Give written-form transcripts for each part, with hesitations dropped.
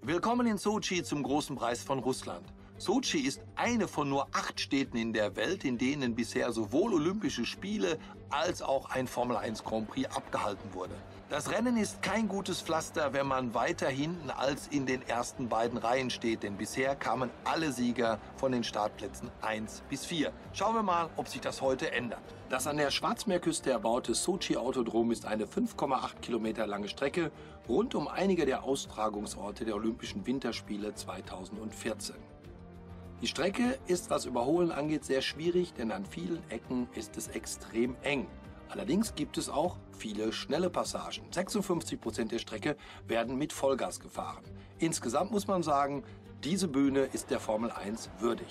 Willkommen in Sochi zum Großen Preis von Russland. Sochi ist eine von nur 8 Städten in der Welt, in denen bisher sowohl Olympische Spiele als auch ein Formel 1 Grand Prix abgehalten wurde. Das Rennen ist kein gutes Pflaster, wenn man weiter hinten als in den ersten beiden Reihen steht, denn bisher kamen alle Sieger von den Startplätzen 1 bis 4. Schauen wir mal, ob sich das heute ändert. Das an der Schwarzmeerküste erbaute Sochi Autodrom ist eine 5,8 Kilometer lange Strecke rund um einige der Austragungsorte der Olympischen Winterspiele 2014. Die Strecke ist, was Überholen angeht, sehr schwierig, denn an vielen Ecken ist es extrem eng. Allerdings gibt es auch viele schnelle Passagen. 56% der Strecke werden mit Vollgas gefahren. Insgesamt muss man sagen, diese Bühne ist der Formel 1 würdig.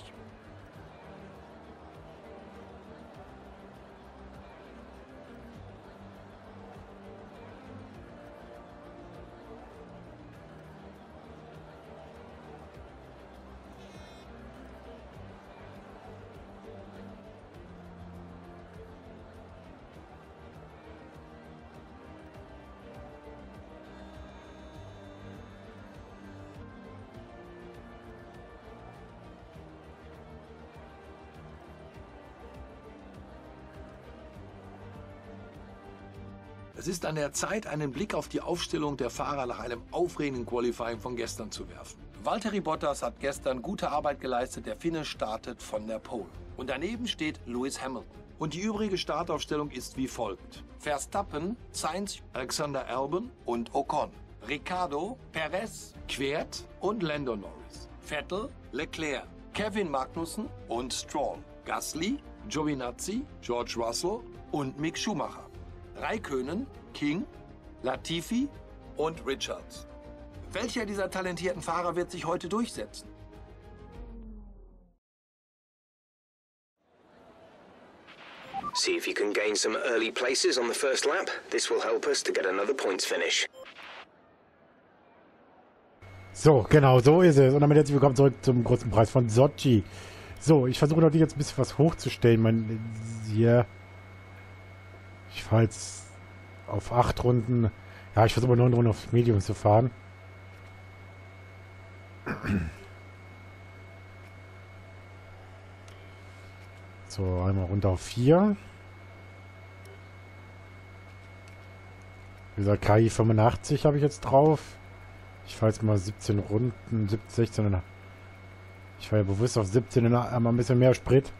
Es ist an der Zeit, einen Blick auf die Aufstellung der Fahrer nach einem aufregenden Qualifying von gestern zu werfen. Valtteri Bottas hat gestern gute Arbeit geleistet, der Finne startet von der Pole. Und daneben steht Lewis Hamilton. Und die übrige Startaufstellung ist wie folgt: Verstappen, Sainz, Alexander Albon und Ocon. Ricciardo, Perez, Kvyat und Lando Norris. Vettel, Leclerc, Kevin Magnussen und Stroll. Gasly, Giovinazzi, George Russell und Mick Schumacher. Räikkönen, King, Latifi und Richards. Welcher dieser talentierten Fahrer wird sich heute durchsetzen? See if you can gain some early places on the first lap. This will help us to get another points finish. So, genau, so ist es. Und damit herzlich willkommen zurück zum großen Preis von Sochi. So, ich versuche natürlich jetzt ein bisschen was hochzustellen. Hier... Ich fahre jetzt auf 8 Runden. Ja, ich versuche 9 Runden auf Medium zu fahren. So, einmal runter auf 4. Wie gesagt, KI 85 habe ich jetzt drauf. Ich fahre jetzt mal 17 Runden, 16. Ich fahre ja bewusst auf 17 und einmal ein bisschen mehr Sprit.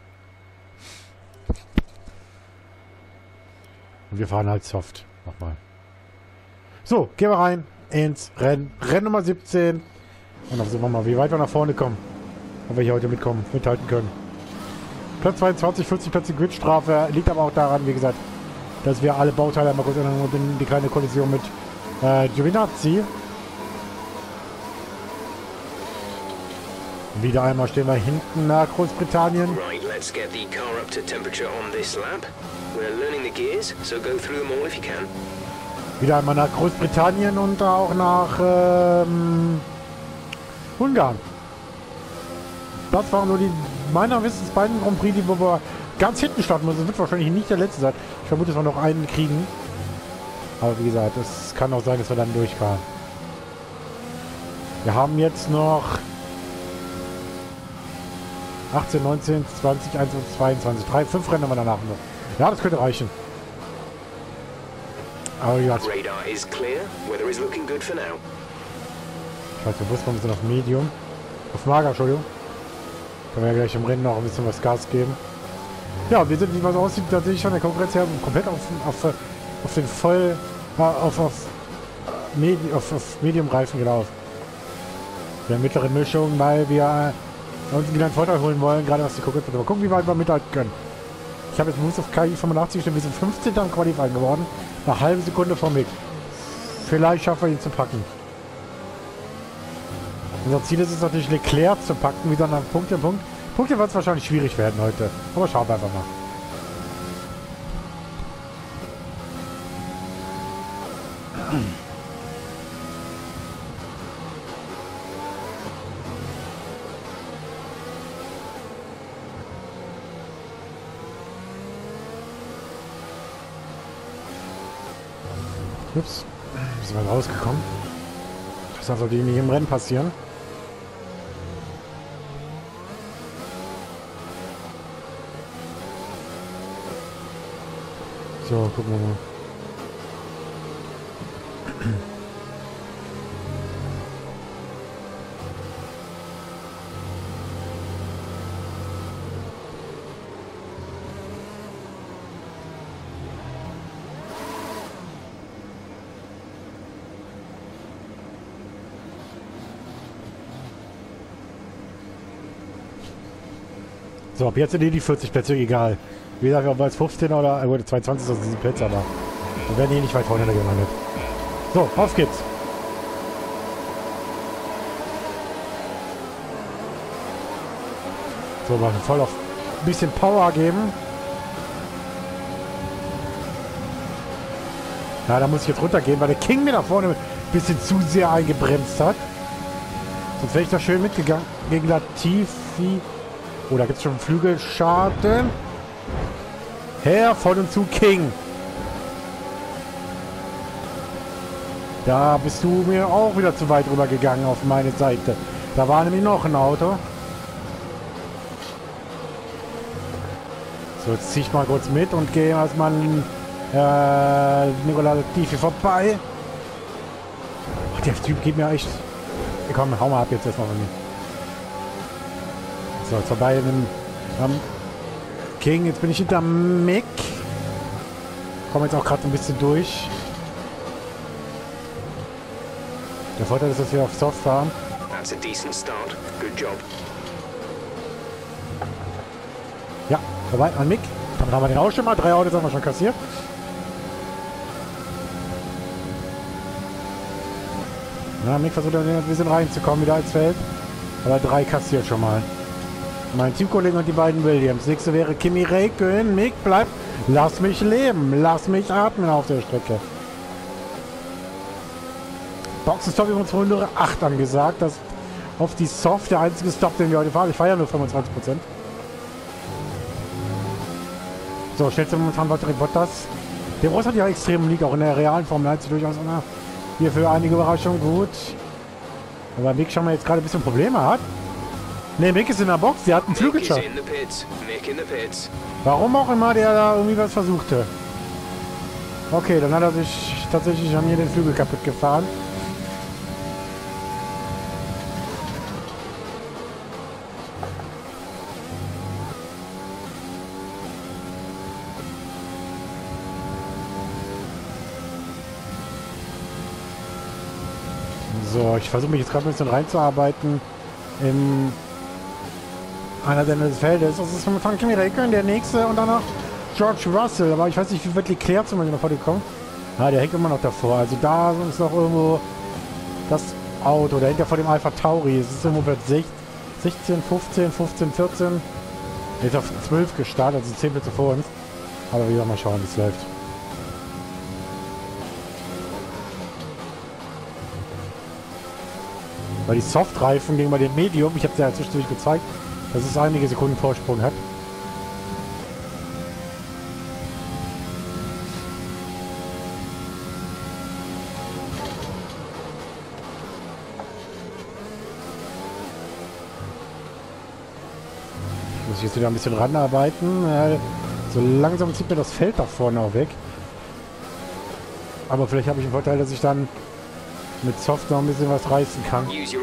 Und wir fahren halt soft. Nochmal. So, gehen wir rein ins Rennen. Rennen Nummer 17. Und dann versuchen wir mal, wie weit wir nach vorne kommen. Ob wir hier heute mithalten können. Platz 22, 50 Plätze Gridstrafe. Liegt aber auch daran, wie gesagt, dass wir alle Bauteile einmal kurz ändern und in die kleine Kollision mit Giovinazzi. Wieder einmal stehen wir hinten nach Großbritannien. Right, let's get the car up to temperature on this lap. We're learning the gears, so go through them all if you can. Wieder einmal nach Großbritannien und auch nach Ungarn. Das waren so die meiner Wissens beiden Grand Prix, wo wir ganz hinten starten müssen. Das wird wahrscheinlich nicht der letzte sein. Ich vermute, dass wir noch einen kriegen. Aber wie gesagt, es kann auch sein, dass wir dann durchfahren. Wir haben jetzt noch 18, 19, 20, 21, 22, 3, 5 Rennen haben wir danach noch. Ja, das könnte reichen. Aber ja. Radar is clear. Weather is looking good for now. Ich weiß, bewusst, wir sind auf Medium. Auf Mager, Entschuldigung. Können wir ja gleich im Rennen noch ein bisschen was Gas geben. Ja, wir sind, wie was aussieht, tatsächlich von der Konkurrenz her komplett auf den voll auf Medium-Reifen gelaufen. Der mittleren Mischung, weil wir uns wieder einen Vorteil holen wollen, gerade was die Konkurrenz betrifft. Mal gucken, wie weit wir mithalten können. Ich habe jetzt bewusst auf KI 85 gestellt, wir sind 15. am Qualifying geworden. Eine halbe Sekunde vor Mick. Vielleicht schaffen wir ihn zu packen. Unser Ziel ist es natürlich, Leclerc zu packen, wieder nach Punkt. Punkte wird es wahrscheinlich schwierig werden heute. Aber schauen wir einfach mal. Ups, sind wir rausgekommen. Das sollte nicht im Rennen passieren. So, gucken wir mal. So, ab jetzt sind die 40 Plätze egal. Wie gesagt, ob wir als 15 oder 22 sind, diese Plätze, aber wir werden hier nicht weit vorne gelandet. So, auf geht's. So, mal voll auf ein bisschen Power geben. Ja, da muss ich jetzt runtergehen, weil der King mir da vorne ein bisschen zu sehr eingebremst hat. Sonst wäre ich da schön mitgegangen gegen Latifi. Oh, da gibt es schon Flügelschaden. Herr von und zu King. Da bist du mir auch wieder zu weit rüber gegangen auf meine Seite. Da war nämlich noch ein Auto. So, jetzt ziehe ich mal kurz mit und gehe erstmal Nicola Latifi vorbei. Ach, der Typ geht mir echt... Komm, hau mal ab jetzt erstmal von mir. So, jetzt vorbei King. Jetzt bin ich hinter Mick. Komme jetzt auch gerade ein bisschen durch. Der Vorteil ist, dass wir auf Soft fahren. That's a decent start. Good job. Ja, vorbei an Mick. Damit haben wir den auch schon mal. 3 Autos haben wir schon kassiert. Na, Mick versucht ein bisschen reinzukommen wieder ins Feld. Aber 3 kassiert schon mal. Mein Teamkollege und die beiden Williams. Nächste wäre Kimi Räikkönen. Mick bleibt. Lass mich leben. Lass mich atmen auf der Strecke. Boxenstopp übrigens Runde 8 angesagt. Das auf die Soft der einzige Stop, den wir heute fahren. Ich fahre ja nur 25%. So, stellt sich momentan Valtteri Bottas. Der Ross hat ja extrem League, auch in der realen Formel 1 durchaus hier für einige Überraschungen gut. Aber Mick schon mal jetzt gerade ein bisschen Probleme hat. Ne, Mick ist in der Box, der hat einen Flügelschaden. Warum auch immer der da irgendwie was versuchte. Okay, dann hat er sich tatsächlich an mir den Flügel kaputt gefahren. So, ich versuche mich jetzt gerade ein bisschen reinzuarbeiten im einer Ende des Feldes. Das ist momentan Kimi Räikkönen, der nächste und danach George Russell. Aber ich weiß nicht, wie weit Leclerc zum Beispiel noch vor dir kommt. Ah, der hängt immer noch davor. Also da ist noch irgendwo das Auto. Der hängt ja vor dem Alpha Tauri. Es ist irgendwo bei 16, 15, 15, 14. Er ist auf 12 gestartet, also 10 Plätze vor uns. Aber wieder mal schauen, wie es läuft. Weil die Softreifen gegenüber dem Medium, ich habe es ja zwischendurch gezeigt, dass es einige Sekunden Vorsprung hat. Ich muss jetzt wieder ein bisschen ranarbeiten. So langsam zieht mir das Feld da vorne auch weg. Aber vielleicht habe ich den Vorteil, dass ich dann mit Soft noch ein bisschen was reißen kann. Jetzt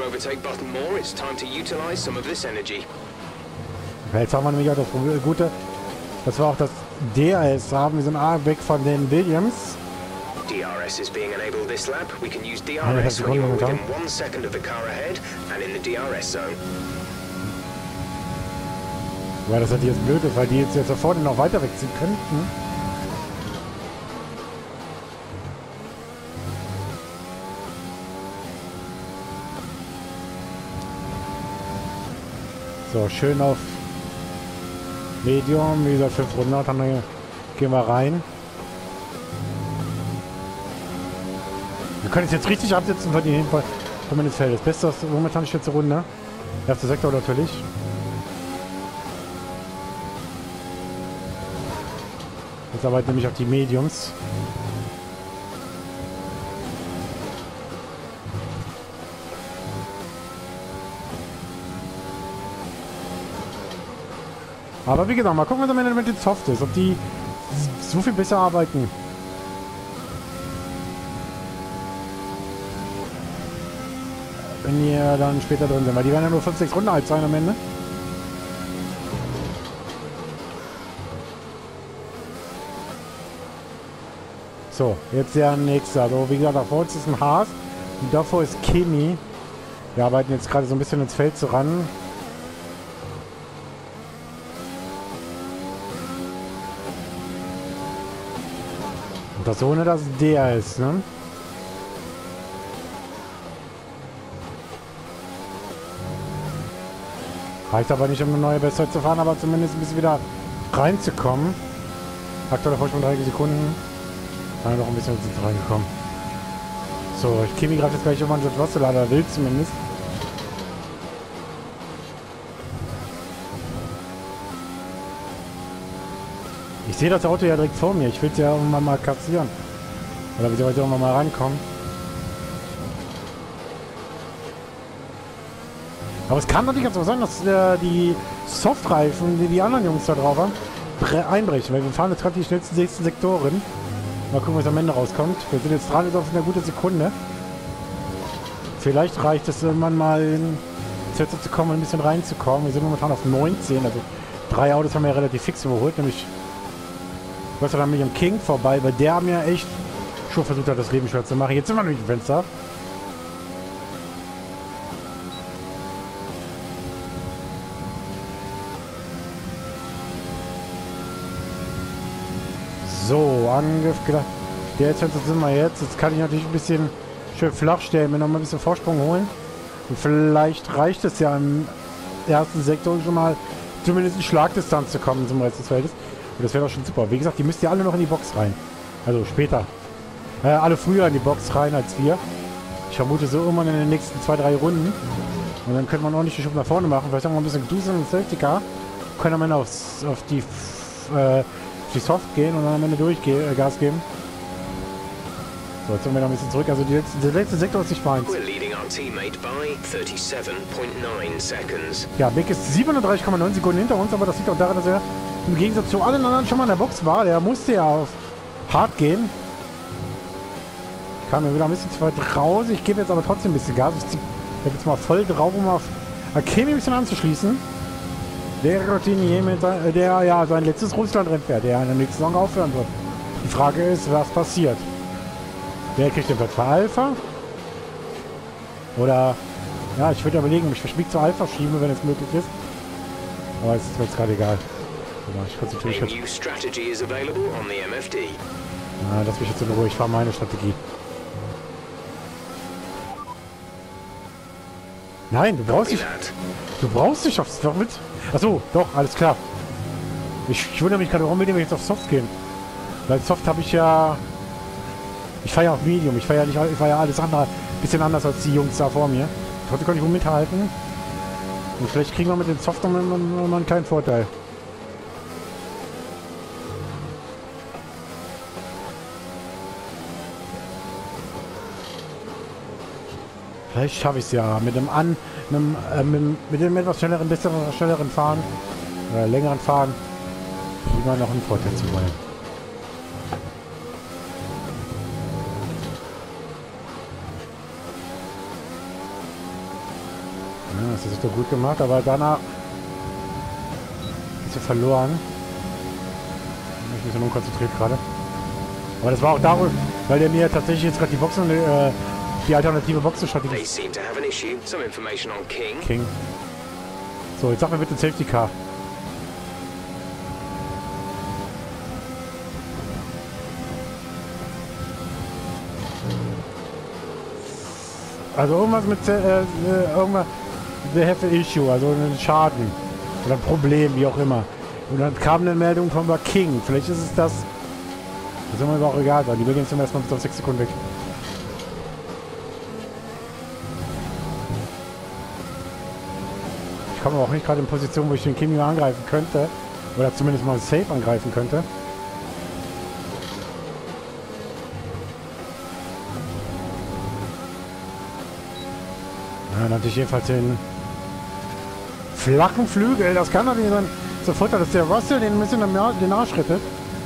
haben wir nämlich auch das Gute, dass wir auch das DRS haben. Wir sind weg von den Williams. DRS is being enabled this lap. We can use DRS when you're within 1 second of the car ahead and in the DRS zone. Weil das natürlich jetzt blöd ist, weil die jetzt da vorne noch weiter wegziehen könnten. So, schön auf Medium, wie gesagt 500, dann gehen wir rein. Wir können es jetzt richtig absetzen von den meines Feldes. Beste ist momentan die letzte Runde. Erster Sektor natürlich. Jetzt arbeiten nämlich auch die Mediums. Aber wie gesagt, mal gucken, was am Ende mit den Soft ist. Ob die so viel besser arbeiten. Wenn die dann später drin sind. Weil die werden ja nur 5, 6 Runden alt sein am Ende. So, jetzt der nächste. Also wie gesagt, davor ist ein Haas. Und davor ist Kimi. Wir arbeiten jetzt gerade so ein bisschen ins Feld ran. Und das ohne, dass der ist, ne? Reicht aber nicht, um eine neue Bestzeit zu fahren, aber zumindest ein bisschen wieder reinzukommen. Aktueller Vorsprung 3 Sekunden. Dann noch ein bisschen reingekommen. So, Kimi greift jetzt gleich irgendwann George Russell, oder will zumindest. Ich sehe das Auto ja direkt vor mir. Ich will es ja irgendwann mal kassieren. Oder beziehungsweise irgendwann mal reinkommen. Aber es kann natürlich ganz so sein, dass die Softreifen, die die anderen Jungs da drauf haben, einbrechen. Weil wir fahren jetzt gerade die schnellsten 6. Sektoren. Mal gucken, was am Ende rauskommt. Wir sind jetzt dran, ist auf eine gute Sekunde. Vielleicht reicht es irgendwann mal in Sätze zu kommen, ein bisschen reinzukommen. Wir sind momentan auf 19. Also 3 Autos haben wir ja relativ fix überholt. Nämlich Gott sei Dank mit dem King vorbei, weil der mir echt schon versucht hat, das Leben schwer zu machen. Jetzt sind wir durch dem Fenster. So, Angriff gedacht. Der jetzt sind wir jetzt. Jetzt kann ich natürlich ein bisschen schön flach stellen, mir noch mal ein bisschen Vorsprung holen. Und vielleicht reicht es ja im ersten Sektor schon mal zumindest in Schlagdistanz zu kommen zum Rest des Feldes. Und das wäre doch schon super. Wie gesagt, die müsst ihr alle noch in die Box rein. Also später. Alle früher in die Box rein als wir. Ich vermute so irgendwann in den nächsten 2, 3 Runden. Und dann könnte man ordentlich den Schub nach vorne machen. Vielleicht sagen wir ein bisschen duseln und Safety Car. Können am Ende auf die Soft gehen und dann am Ende Gas geben. So, jetzt sind wir noch ein bisschen zurück. Also der letzte Sektor ist nicht meins. Ja, Beck ist 37,9 Sekunden hinter uns, aber das liegt auch daran, dass er im Gegensatz zu allen anderen schon mal in der Box war. Der musste ja auf hart gehen. Kam mir wieder ein bisschen zu weit raus. Ich gebe jetzt aber trotzdem ein bisschen Gas. Ich habe jetzt mal voll drauf, um auf Akemi ein bisschen anzuschließen. Der Routinier mit der ja sein letztes Russland-Rennen fährt, der in der nächsten Saison aufhören wird. Die Frage ist, was passiert? Wer kriegt den Platz für Alpha? Oder, ja, ich würde überlegen, ob ich verschmiegt zu Alpha schiebe, wenn es möglich ist. Aber es ist mir jetzt gerade egal. Ich konzentriere mich jetzt. Lass mich jetzt in Ruhe, ich fahre meine Strategie. Nein, du brauchst dich aufs Soft mit. Achso, doch, alles klar. Ich wundere mich gerade, warum will ich jetzt auf Soft gehen? Weil Soft habe ich ja... Ich fahre ja auf Medium, ich fahre ja alles andere, bisschen anders als die Jungs da vor mir. Trotzdem kann ich wohl mithalten. Und vielleicht kriegen wir mit den Soft noch mal einen kleinen Vorteil. Vielleicht schaffe ich es ja mit dem etwas schnelleren Fahren, längeren Fahren, immer noch einen Vorteil zu wollen. Ja, das ist doch gut gemacht, aber danach ist er verloren. Ich bin ein bisschen unkonzentriert gerade. Aber das war auch darum, weil der mir tatsächlich jetzt gerade die Boxen die alternative Boxenstrategie. King. So, jetzt sag mir bitte Safety Car. Also irgendwas mit irgendwas the have an issue, also einen Schaden oder ein Problem, wie auch immer. Und dann kam eine Meldung von King. Vielleicht ist es das. Das soll mir aber auch egal sein. Die will jetzt erstmal bis auf 6 Sekunden weg. Ich komme aber auch nicht gerade in Position, wo ich den Kimi angreifen könnte. Oder zumindest mal safe angreifen könnte. Ja, natürlich jedenfalls den flachen Flügel. Das kann natürlich so große Vorteil, dass der Russell den ein bisschen den Arsch rettet.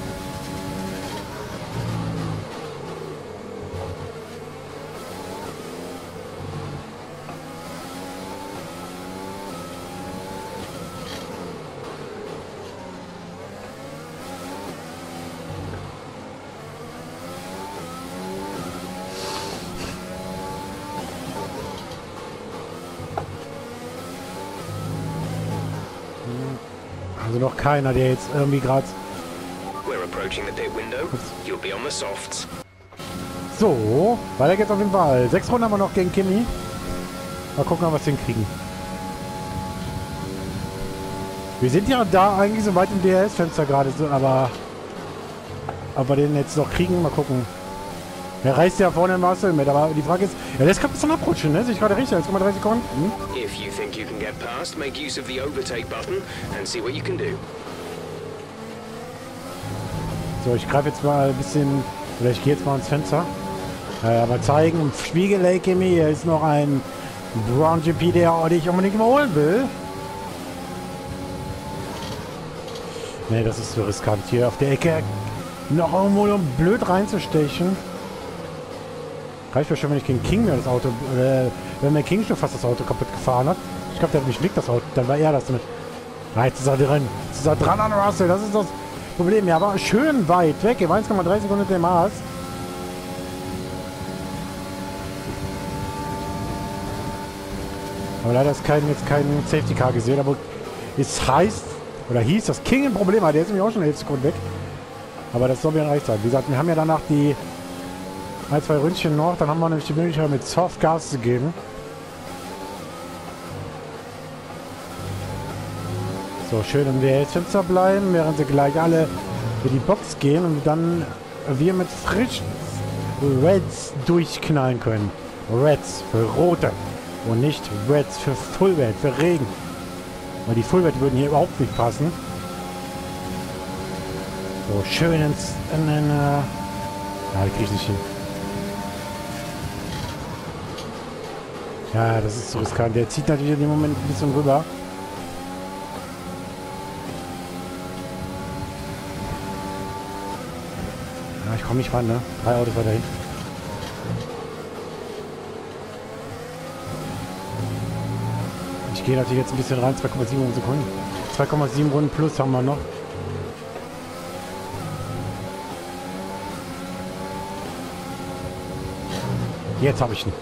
Also noch keiner, der jetzt irgendwie gerade... We're approaching the pit window. You'll be on the softs. So, weiter geht's auf jeden Fall. 6 Runden haben wir noch gegen Kimi. Mal gucken, ob wir es hinkriegen. Wir sind ja da eigentlich so weit im DRS-Fenster gerade, so, aber... Ob wir den jetzt noch kriegen, mal gucken. Der reißt ja vorne Marcel mit, aber die Frage ist... Ja, das kann ein bisschen abrutschen, ne? Sehe ich gerade richtig, 1,3 Sekunden. If you think you can get past, make use of the overtake button and see what you can do. So, ich greife jetzt mal ein bisschen... Oder ich gehe jetzt mal ins Fenster. Aber zeigen, im Spiegelei, Kimi, hier ist noch ein Brown GP, der dich unbedingt mal holen will. Ne, das ist so riskant, hier auf der Ecke noch irgendwo um blöd reinzustechen. Reicht mir schon, wenn ich gegen King mir das Auto... wenn mir King schon fast das Auto kaputt gefahren hat. Ich glaube, der hat mich liegt das Auto. Dann war er das damit. Ah, jetzt ist er drin. Jetzt ist er dran an Russell. Das ist das Problem. Ja, aber schön weit weg. Er war 1,3 Sekunden dem Maß. Aber leider ist jetzt kein Safety Car gesehen. Aber es heißt, oder hieß, dass King ein Problem hat. Der ist nämlich auch schon 11 Sekunden weg. Aber das soll mir reicht sein. Wie gesagt, wir haben ja danach die 1-2 Ründchen noch. Dann haben wir nämlich die Möglichkeit, mit Soft Gas zu geben. So, schön im DRS-Fenster bleiben, während sie gleich alle in die Box gehen und dann wir mit frischen Reds durchknallen können. Reds für Rote und nicht Reds für Fullwelt, für Regen. Weil die Fullwelt würden hier überhaupt nicht passen. So, schön ins... ja, die krieg ich nicht hin. Ja, das ist so riskant. Der zieht natürlich in dem Moment ein bisschen rüber. Ja, ich komme nicht ran, ne? 3 Autos weiterhin. Ich gehe natürlich jetzt ein bisschen ran. 2,7 Sekunden. 2,7 Runden plus haben wir noch. Jetzt habe ich ihn.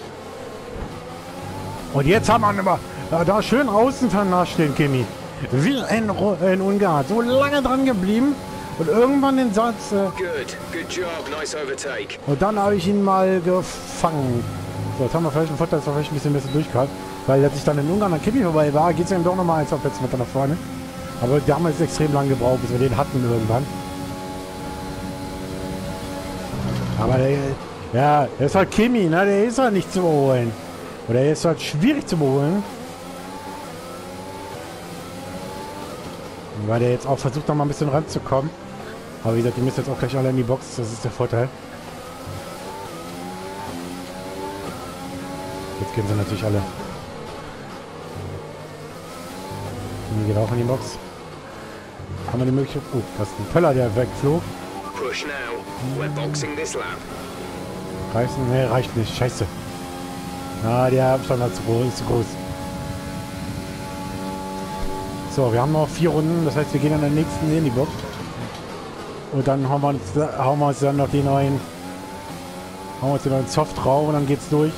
Und jetzt haben wir ihn aber da schön außen vernascht, den Kimi. Wie in Ungarn. So lange dran geblieben. Und irgendwann den Satz... Good job, nice overtake. Und dann habe ich ihn mal gefangen. So, jetzt haben wir vielleicht einen Vorteil, dass wir vielleicht ein bisschen besser durchgehalten. Weil als ich dann in Ungarn an Kimi vorbei war, geht es ihm doch nochmal 1 auf Plätze weiter nach vorne. Aber wir haben jetzt extrem lang gebraucht, bis wir den hatten irgendwann. Aber der... Ja, der ist halt Kimi, ne? Der ist halt nicht zu überholen. Oder der ist halt schwierig zu überholen. Weil der jetzt auch versucht, noch mal ein bisschen ranzukommen. Aber wie gesagt, die müssen jetzt auch gleich alle in die Box. Das ist der Vorteil. Jetzt gehen sie natürlich alle. Die gehen auch in die Box. Haben wir die Möglichkeit... Oh, das ist ein Pöller, der wegflog. Push now. We're boxing this lap. Reißen? Ne, reicht nicht. Scheiße. Ah, der Abstand ist zu groß. So, wir haben noch 4 Runden. Das heißt, wir gehen an der nächsten in die Box. Und dann hauen wir uns dann noch die neuen... Hauen wir uns den neuen Soft drauf und dann geht's durch.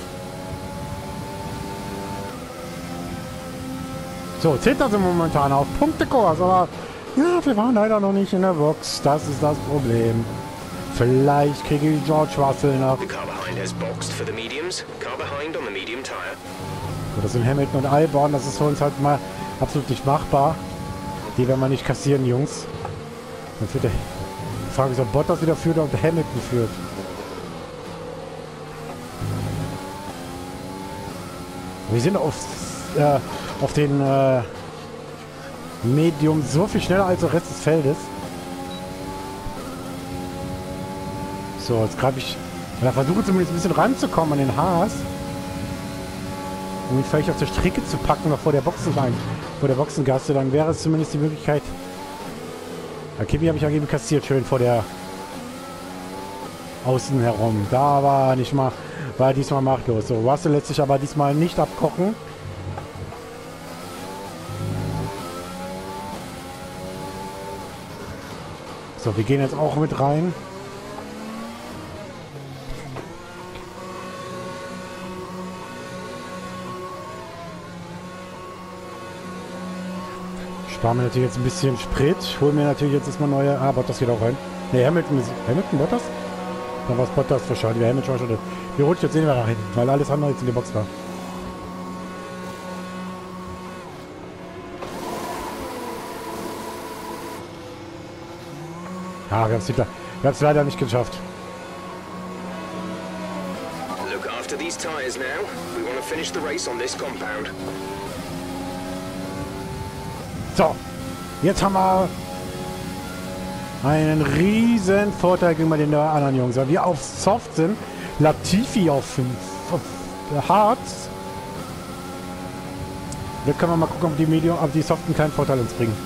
So, 10. sind wir momentan auf Punktekurs, aber ja, wir waren leider noch nicht in der Box. Das ist das Problem. Vielleicht kriege ich George Russell noch. The car behind has boxed for the mediums. Car behind on the medium tire. So, das sind Hamilton und Albon. Das ist für uns halt mal absolut nicht machbar. Die werden wir nicht kassieren, Jungs. Dann führt der... Die Frage ist, ob Bottas wieder führt oder ob Hamilton führt. Wir sind auf den Medium so viel schneller als der Rest des Feldes. So, jetzt greife ich... Da versuche zumindest ein bisschen ranzukommen an den Haas. Um ihn vielleicht auf der Strecke zu packen, noch vor der Boxengasse. Dann wäre es zumindest die Möglichkeit, Kimi habe ich ja eben kassiert, schön vor der Außen herum. Da war diesmal machtlos. So, Russell lässt sich aber diesmal nicht abkochen. So, wir gehen jetzt auch mit rein. Sparen wir natürlich jetzt ein bisschen Sprit. Holen wir natürlich jetzt erstmal neue... Ah, Bottas geht auch rein. Ne, Hamilton, Bottas? Dann war es Bottas wahrscheinlich. Der Hamilton war schon... Wir rutschen jetzt sehen wir rein, weil alles andere jetzt in der Box war. Ah, wir haben es leider nicht geschafft. Look after these tires now. We want to finish the race on this compound. So, jetzt haben wir einen riesen Vorteil gegenüber den anderen Jungs. Weil wir auf Soft sind, Latifi auf 5, auf Harz. Jetzt können wir mal gucken, ob die Soften keinen Vorteil uns bringen.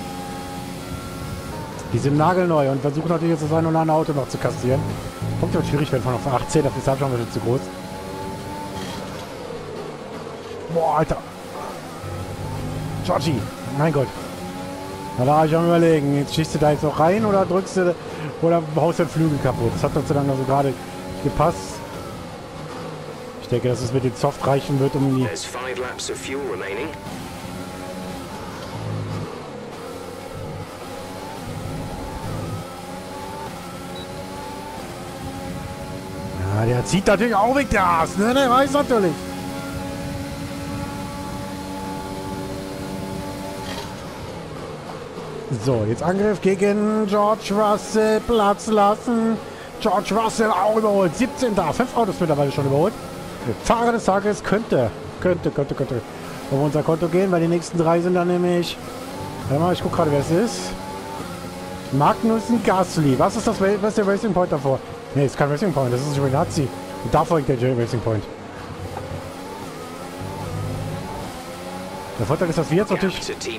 Die sind nagelneu und versuchen natürlich jetzt das ein oder andere Auto noch zu kassieren. Punkte wird schwierig werden von auf 18, dafür ist der Abstand schon zu groß. Boah, Alter. Georgie, mein Gott. Da war ich am Überlegen, jetzt schießt du da jetzt noch rein oder drückst du oder haust den Flügel kaputt. Das hat uns dann also gerade gepasst. Ich denke, dass es mit dem Soft reichen wird, um die... There's 5 laps of fuel remaining. Ja, der zieht natürlich auch weg, der Ass, ne? Der weiß natürlich. So, jetzt Angriff gegen George Russell. Platz lassen. George Russell auch überholt. 17 da. 5 Autos mittlerweile schon überholt. Fahrer des Tages könnte auf unser Konto gehen, weil die nächsten 3 sind dann nämlich... Warte mal, ich gucke gerade, wer es ist. Magnussen, Gasly. Was ist der Racing Point davor? Ne, ist kein Racing Point, das ist Giovinazzi. Und da folgt der Racing Point. Der Vorteil ist, dass wir jetzt natürlich...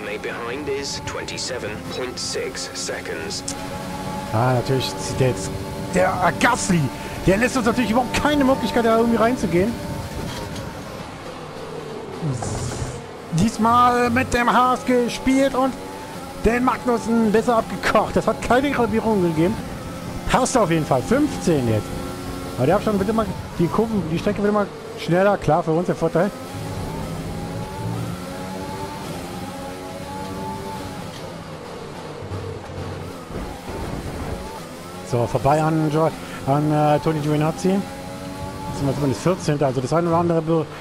Ah, natürlich zieht der jetzt... Der Gasly! Der lässt uns natürlich überhaupt keine Möglichkeit, da irgendwie reinzugehen. Diesmal mit dem Haas gespielt und den Magnussen besser abgekocht. Das hat keine Gravierung gegeben. Passt auf jeden Fall. 15 jetzt. Aber der Abstand wird immer... Die Kurven, die Strecke wird immer schneller. Klar, für uns der Vorteil. So, vorbei an Tony Giovinazzi. Jetzt sind wir zumindest 14. Also das eine oder andere...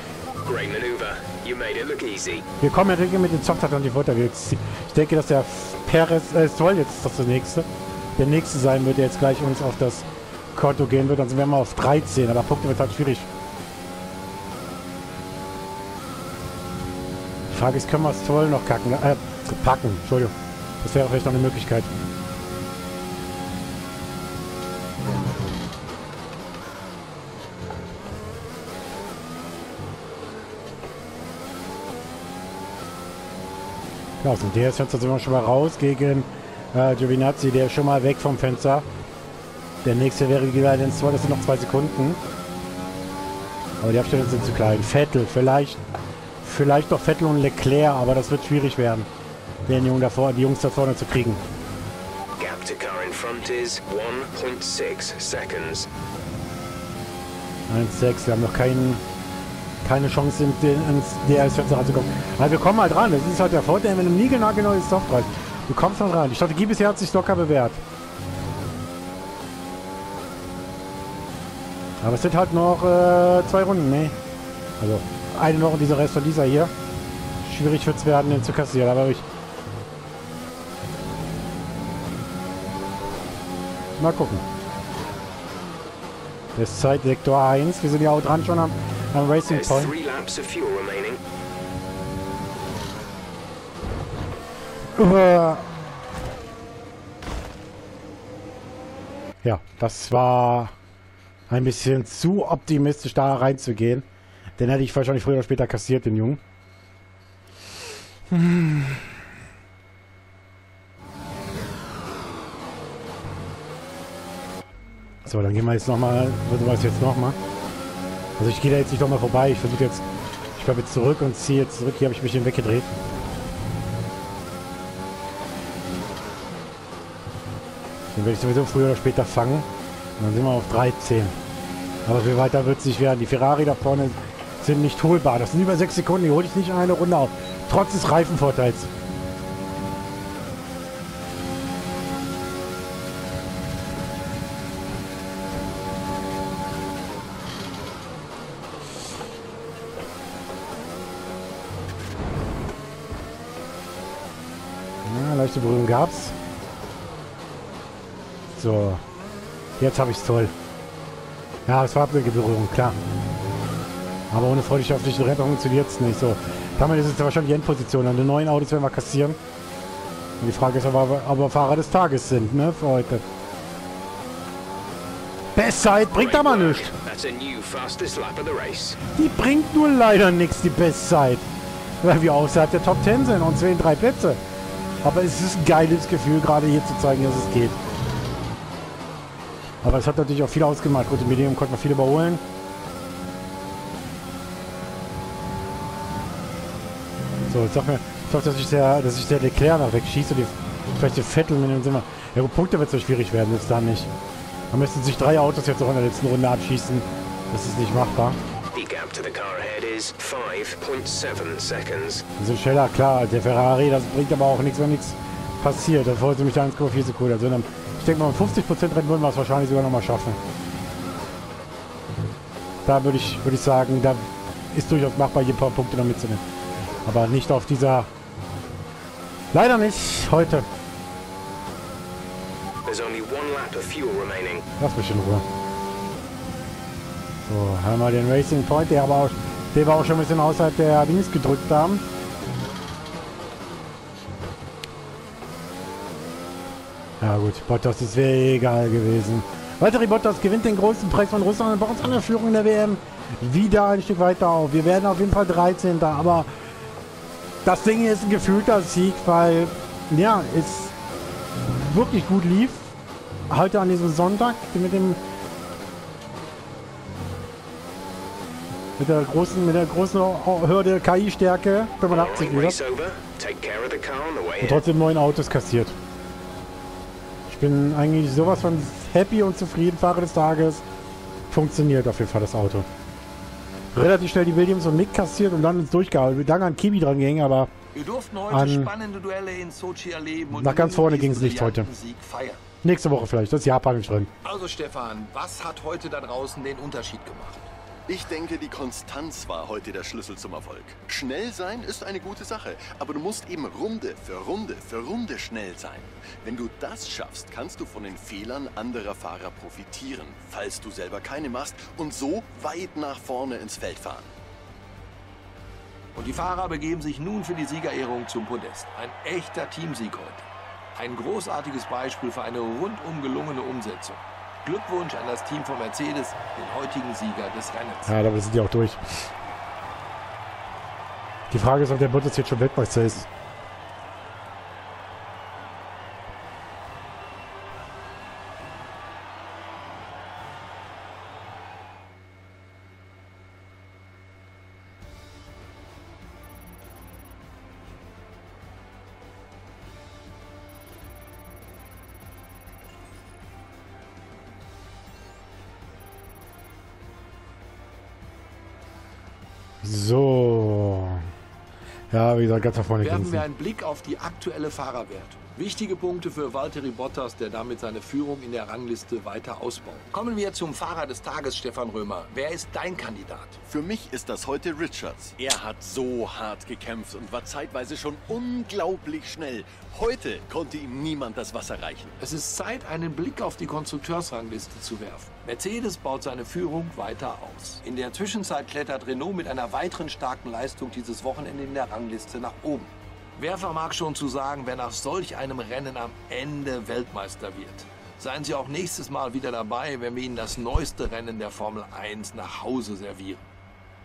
Wir kommen ja wirklich mit den Software und die Vorteile. Ich denke, dass der Perez... Stroll jetzt das nächste. Der nächste sein wird, der jetzt gleich uns auf das Konto gehen wird. Dann sind wir mal auf 13. Aber Punkte wird halt schwierig. Die Frage ist, können wir Stroll noch packen? Entschuldigung. Das wäre vielleicht noch eine Möglichkeit. Ja, aus dem DS-Fenster sind wir schon mal raus gegen Giovinazzi, der ist schon mal weg vom Fenster. Der nächste wäre wieder den Stroll, das sind noch 2 Sekunden. Aber die Abstände sind zu klein. Vettel, vielleicht doch Vettel und Leclerc, aber das wird schwierig werden, die Jungs da vorne zu kriegen. Gap to car in front is 1.6 seconds. 1,6, wir haben noch keine Chance, ins DS-Fenster ranzukommen. Aber wir kommen halt ran. Das ist halt der Vorteil, wenn du niegelnagelneues Soft rein. Du kommst dann ran. Die Strategie bisher hat sich locker bewährt. Aber es sind halt noch 2 Runden, ne? Also eine noch und dieser Rest von dieser hier. Schwierig wird es werden, den zu kassieren, aber mal gucken. Das ist Zeitsektor 1. Wir sind ja auch dran schon am Racing Point. Ja, das war ein bisschen zu optimistisch, da reinzugehen. Den hätte ich wahrscheinlich früher oder später kassiert, den Jungen. So, dann gehen wir jetzt nochmal, was jetzt nochmal? Also ich gehe da jetzt nicht nochmal vorbei, ich versuche jetzt, ich bleibe jetzt zurück und ziehe jetzt zurück, hier habe ich mich weggedreht. Den werde ich sowieso früher oder später fangen. Und dann sind wir auf 13. Aber viel weiter wird es nicht werden. Die Ferrari da vorne sind nicht holbar. Das sind über 6 Sekunden, die hole ich nicht in eine Runde auf. Trotz des Reifenvorteils. Ja, leichte Berührung gab's. So. Jetzt habe ich es toll. Ja, es war eine Berührung, klar. Aber ohne freundschaftlichen Rennen funktioniert es nicht. So. Damit ist es ja wahrscheinlich die Endposition. An den neuen Autos werden wir kassieren. Und die Frage ist, ob wir Fahrer des Tages sind, ne, für heute. Bestzeit bringt aber nichts. Die bringt nur leider nichts, die Bestzeit. Weil wir außerhalb der Top 10 sind und 2 in 3 Plätze. Aber es ist ein geiles Gefühl, gerade hier zu zeigen, dass es geht. Aber es hat natürlich auch viel ausgemacht. Gut, im Medium konnte man viel überholen. So, ich hoffe, dass ich der Leclerc noch wegschieße. Vielleicht die Vettel mit dem Simmer. Ja gut, Punkte wird so schwierig werden, jetzt da nicht. Da müssten sich 3 Autos jetzt auch in der letzten Runde abschießen. Das ist nicht machbar. Die sind schneller, klar. Der Ferrari, das bringt aber auch nichts, wenn nichts passiert. Da freut mich 1,4 Sekunden. Also ich denke mal, mit 50% Rennen würden wir es wahrscheinlich sogar noch mal schaffen. Da würde ich sagen, da ist durchaus machbar, hier ein paar Punkte noch mitzunehmen. Aber nicht auf dieser... Leider nicht heute. Lass mich in Ruhe. So, haben wir den Racing Point, der war auch schon ein bisschen außerhalb der Dings gedrückt haben. Ja gut, Bottas, das wäre egal gewesen. Valtteri Bottas gewinnt den großen Preis von Russland und bei uns an der Führung der WM wieder ein Stück weiter auf. Wir werden auf jeden Fall 13. Aber das Ding ist ein gefühlter Sieg, weil ja, es wirklich gut lief. Heute an diesem Sonntag mit der großen Hürde KI-Stärke 85 wieder. Und trotzdem 9 Autos kassiert. Ich bin eigentlich sowas von happy und zufrieden. Fahrer des Tages. Funktioniert auf jeden Fall das Auto. Relativ schnell die Williams und Mick kassiert und dann ins Durchgehalten. Danke an Kiwi dran ging, aber wir durften heute spannende Duelle in Sochi erleben und nach ganz vorne ging es nicht heute. Nächste Woche vielleicht, das ist Japan nicht drin. Also Stefan, was hat heute da draußen den Unterschied gemacht? Ich denke, die Konstanz war heute der Schlüssel zum Erfolg. Schnell sein ist eine gute Sache, aber du musst eben Runde für Runde für Runde schnell sein. Wenn du das schaffst, kannst du von den Fehlern anderer Fahrer profitieren, falls du selber keine machst und so weit nach vorne ins Feld fahren. Und die Fahrer begeben sich nun für die Siegerehrung zum Podest. Ein echter Teamsieg heute. Ein großartiges Beispiel für eine rundum gelungene Umsetzung. Glückwunsch an das Team von Mercedes, den heutigen Sieger des Rennens. Ja, damit sind die auch durch. Die Frage ist, ob der Bottas jetzt schon Weltmeister ist. So. Ja, wie gesagt, ganz nach vorne werfen wir einen Blick auf die aktuelle Fahrerwertung. Wichtige Punkte für Valtteri Bottas, der damit seine Führung in der Rangliste weiter ausbaut. Kommen wir zum Fahrer des Tages, Stefan Römer. Wer ist dein Kandidat? Für mich ist das heute Richards. Er hat so hart gekämpft und war zeitweise schon unglaublich schnell. Heute konnte ihm niemand das Wasser reichen. Es ist Zeit, einen Blick auf die Konstrukteursrangliste zu werfen. Mercedes baut seine Führung weiter aus. In der Zwischenzeit klettert Renault mit einer weiteren starken Leistung dieses Wochenende in der Rangliste nach oben. Wer vermag schon zu sagen, wer nach solch einem Rennen am Ende Weltmeister wird? Seien Sie auch nächstes Mal wieder dabei, wenn wir Ihnen das neueste Rennen der Formel 1 nach Hause servieren.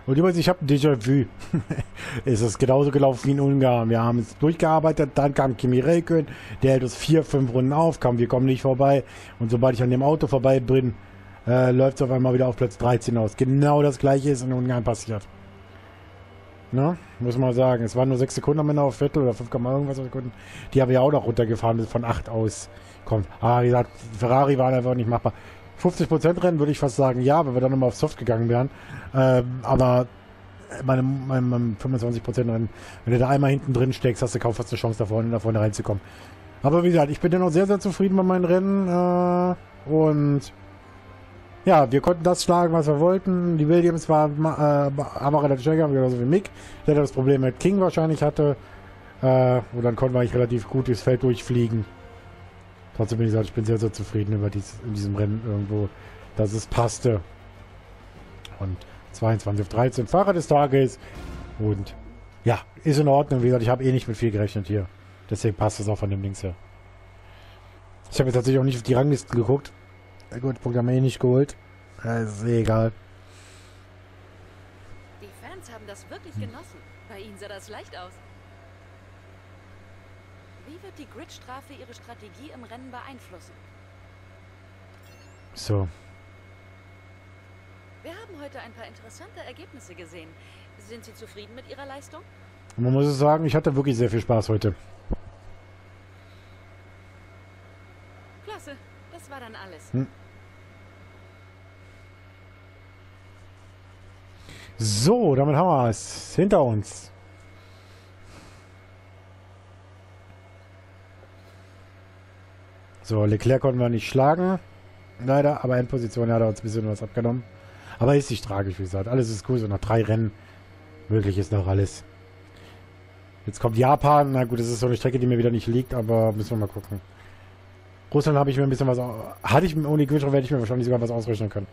Und übrigens, ich habe ein Déjà-vu. Es ist genauso gelaufen wie in Ungarn. Wir haben es durchgearbeitet, dann kam Kimi Räikkönen, der hält uns 4, 5 Runden auf, wir kommen nicht vorbei. Und sobald ich an dem Auto vorbei bin, läuft es auf einmal wieder auf Platz 13 aus. Genau das gleiche ist in Ungarn passiert. Ne? Muss man sagen. Es waren nur 6 Sekunden am Ende auf Vettel oder 5, irgendwas Sekunden. Die haben wir auch noch runtergefahren, bis von 8 aus kommt. Aber wie gesagt, Ferrari waren einfach nicht machbar. 50% Rennen würde ich fast sagen, ja, wenn wir dann nochmal auf Soft gegangen wären. Aber meinem 25% Rennen, wenn du da einmal hinten drin steckst, hast du kaum fast eine Chance, da vorne reinzukommen. Aber wie gesagt, ich bin dennoch sehr, sehr zufrieden mit meinen Rennen. Und ja, wir konnten das schlagen, was wir wollten. Die Williams war aber relativ schnell gegangen, genauso wie Mick, der das Problem mit King wahrscheinlich hatte. Und dann konnten wir eigentlich relativ gut durchs Feld durchfliegen. Trotzdem bin ich sehr, sehr zufrieden über in diesem Rennen irgendwo, dass es passte. Und 22 auf 13 Fahrer des Tages. Und ja, ist in Ordnung. Wie gesagt, ich habe eh nicht mit viel gerechnet hier. Deswegen passt es auch von dem Links her. Ich habe jetzt tatsächlich auch nicht auf die Ranglisten geguckt. Ja, gut, Punkt haben wir eh nicht geholt. Ist eh egal. Die Fans haben das wirklich genossen. Bei ihnen sah das leicht aus. Wie wird die Gridstrafe ihre Strategie im Rennen beeinflussen? So. Wir haben heute ein paar interessante Ergebnisse gesehen. Sind Sie zufrieden mit Ihrer Leistung? Und man muss es sagen, ich hatte wirklich sehr viel Spaß heute. Klasse, das war dann alles. So, damit haben wir es hinter uns. So, Leclerc konnten wir nicht schlagen. Leider, aber Endposition hat er uns ein bisschen was abgenommen. Aber ist nicht tragisch, wie gesagt. Alles ist cool, so nach 3 Rennen. Möglich ist noch alles. Jetzt kommt Japan. Na gut, das ist so eine Strecke, die mir wieder nicht liegt, aber müssen wir mal gucken. Russland habe ich mir ein bisschen was... Hatte ich ohne Quittung, werde ich mir wahrscheinlich sogar was ausrechnen können.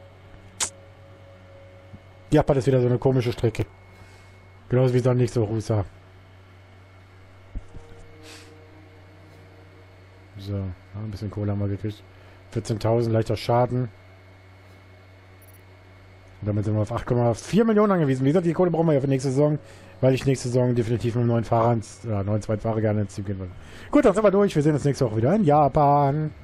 Japan ist wieder so eine komische Strecke. Genauso wie dann nicht so Russa. So, ein bisschen Kohle haben wir gekriegt. 14.000, leichter Schaden. Und damit sind wir auf 8,4 Millionen angewiesen. Wie gesagt, die Kohle brauchen wir ja für nächste Saison, weil ich nächste Saison definitiv mit 9 Zweitfahrer gerne ins Team gehen will. Gut, dann sind wir durch. Wir sehen uns nächste Woche wieder in Japan.